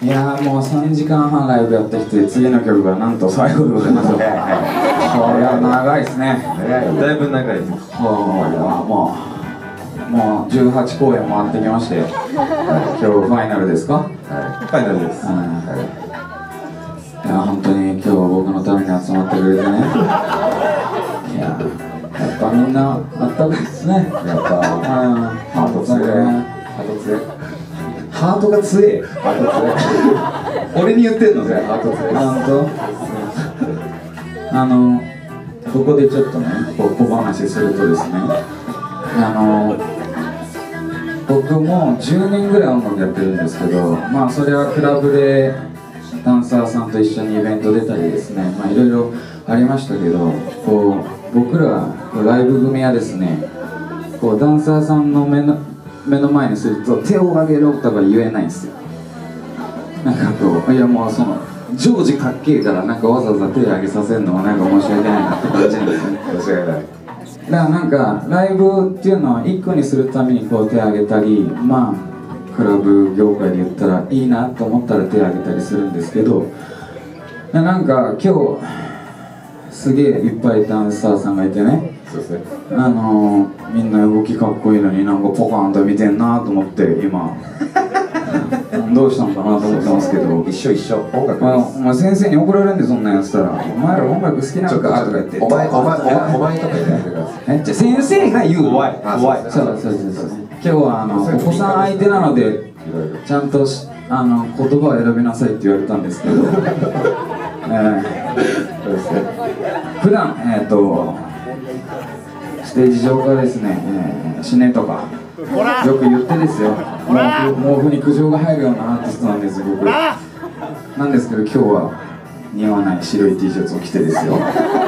いやーもう3時間半ライブやってきて、次の曲がなんと最後でございます。これは長いですね。 だいぶ長いです。 もう18公演回ってきまして、今日ファイナルですか？ ファイナルです。 いや本当に今日僕のために集まってくれてね。いややっぱみんなあったかいですね。やっぱハート強いね。ハートが強い。俺に言ってんの？ハート強い。ここでちょっとね、小話するとですね、僕も10年ぐらい音楽やってるんですけど、まあそれはクラブでダンサーさんと一緒にイベント出たりですね、まあいろいろありましたけど、こう僕らライブ組はですね、こうダンサーさんの目の前にすると手を挙げろとか言えないんですよ。なんかこう、いやもうその常時かっけえからなんかわざわざ手を挙げさせるのはなんか申し訳ないなって感じなんですね。 間違いない。 だからなんかライブっていうのは1個にするためにこう手を挙げたり、まあクラブ業界で言ったらいいなと思ったら手を挙げたりするんですけど、なんか今日すげえいっぱいダンサーさんがいてね、 そうですね。 みんな動きかっこいいのになんかポカーンと見てんなと思って今どうしたのかなと思ってますけど、 一緒音楽お前先生に怒られるんでそんなんやってたら、お前ら音楽好きなのかとか言って、 お前とか言ってください。 じゃ先生が言う。 怖い。 そう今日はお子さん相手なのでちゃんと言葉を選びなさいって言われたんですけど普段ステージ上からですね、死ねとかよく言ってですよ、毛布に苦情が入るようなアーティストなんです僕なんですけど、今日は似合わない白い T シャツを着てですよ、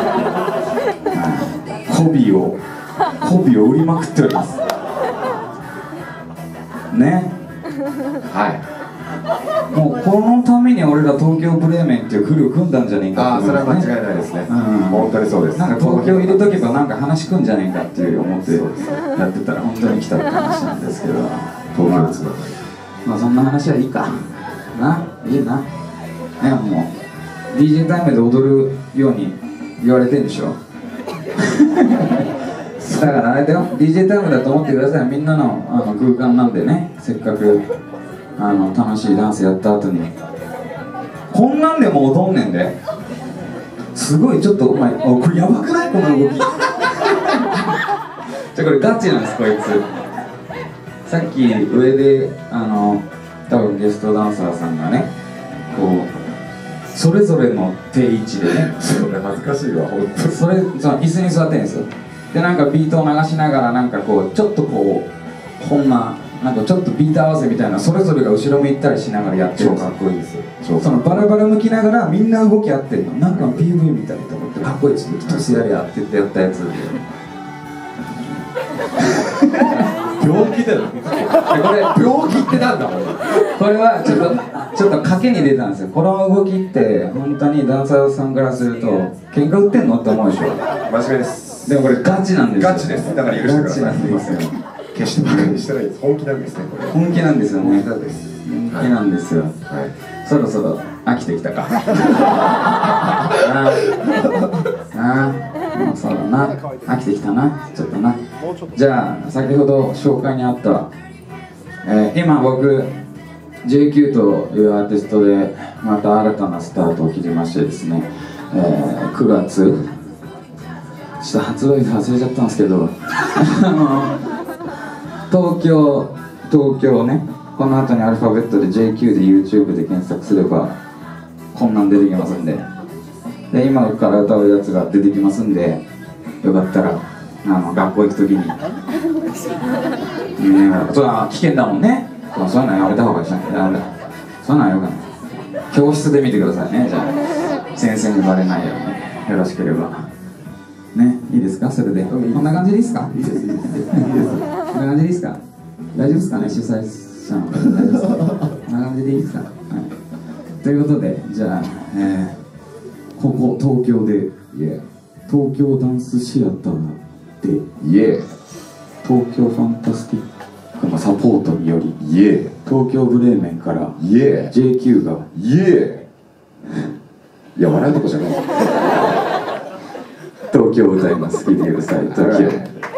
媚びを売りまくっておりますね。もうこのために俺ら東京ブレーメンっていうクルー組んだんじゃねえかって、 それは間違いないですね。本当にそうです。 なんか東京入れとけばなんか話組んじゃねえかっていう思ってやってたら本当に来たって話なんですけど、まあそんな話はいいかいいな。もう DJ タイムで踊るように言われてんでしょだからあれだよ、 DJ タイムだと思ってください。みんなの空間なんでね、せっかく楽しいダンスやった後にこんなんでも踊んねんで、すごいちょっとお前これやばくないこの動きこれガチなんですこいつ。さっき上で多分ゲストダンサーさんがねこうそれぞれの定位置でねそれ恥ずかしいわ本当。 その椅子に座ってるんですよ。でなんかビートを流しながらなんかこうちょっとこうこんななんかちょっとビート合わせみたいな、それぞれが後ろ向いたりしながらやってるんですよ。 かっこいいですよ。 そのバラバラ向きながらみんな動き合ってるの、なんか PV みたいと思ってかっこいいですね。トスやり合ってってやったやつ病気だよ。 これ病気ってなんだこれはちょっと賭けに出たんですよ。この動きって本当にダンサーさんからすると喧嘩売ってんのって思うでしょ。 間違いです。 でもこれガチなんですよ。 ガチです。だから許してください。 ガチなんですよ。 決してバカにしてないです。本気なんですねこれ。 本気なんですよね。 本気なんです。 本気なんですよ。そろそろ飽きてきたかそうだな、飽きてきたな、ちょっとな。じゃあ先ほど紹介にあった、今僕 JQ というアーティストでまた新たなスタートを切りましてですね、9月ちょっと発売日忘れちゃったんですけど東京ね、この後にアルファベットで JQ で YouTube で検索すればこんなん出てきますんで、今から歌うやつが出てきますんで、よかったら学校行くときにそう危険だもんね。そういうのやめた方がいいじゃん。そういうのはよくない。教室で見てくださいね。じゃあ先生にバレないようによろしければね。いいですか？それでこんな感じでいいですか？いいですこんな感じでいいですか？大丈夫ですかね、主催者の方。大丈夫ですか？こんな感じでいいですか？ということで、じゃあ、ここ東京で、東京ダンスシアターで、東京ファンタスティックのサポートによりイエ東京ブレーメンからーイエ JQ がーイエーいや笑うとこじゃない東京を歌います。聴いてください。東京。